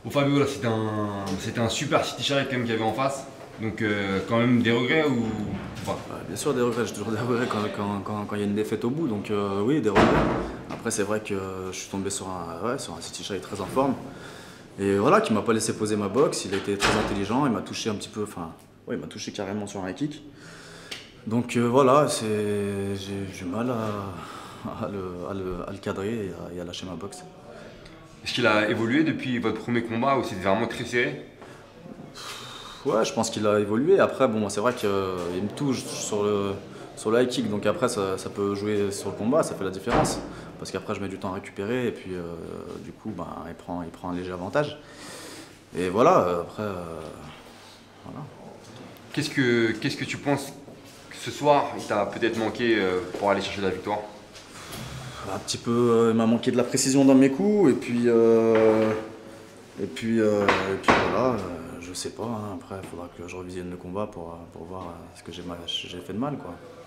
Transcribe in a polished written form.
Bon Fabio, là c'était un super City Chariot quand même qu'il y avait en face. Donc quand même des regrets ou pas? Bien sûr, des regrets. J'ai toujours des regrets quand il y a une défaite au bout. Donc, oui, des regrets. Après, c'est vrai que je suis tombé sur un City Shy très en forme. Et voilà, qui m'a pas laissé poser ma boxe. Il a été très intelligent. Il m'a touché un petit peu. Enfin, ouais, il m'a touché carrément sur un kick. Donc, voilà, j'ai du mal à le cadrer et à lâcher ma boxe. Est-ce qu'il a évolué depuis votre premier combat où c'était vraiment très serré? Ouais, je pense qu'il a évolué. Après, bon, c'est vrai qu'il me touche sur le high kick, donc après, ça peut jouer sur le combat, ça fait la différence. Parce qu'après, je mets du temps à récupérer, et puis du coup, ben, il prend un léger avantage. Et voilà, après, voilà. Qu'est-ce que tu penses que ce soir il t'a peut-être manqué pour aller chercher la victoire? Un petit peu, il m'a manqué de la précision dans mes coups, et puis voilà, je sais pas, hein. Après, il faudra que je revisionne le combat pour voir ce que j'ai fait de mal, quoi.